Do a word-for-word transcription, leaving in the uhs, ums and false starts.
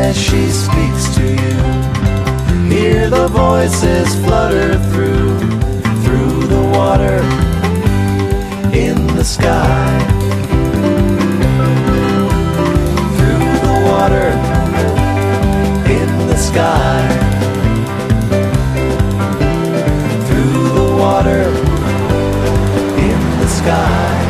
as she speaks to you. Hear the voices flutter through, through the water, in the sky. Through the water, in the sky. Through the water, in the sky.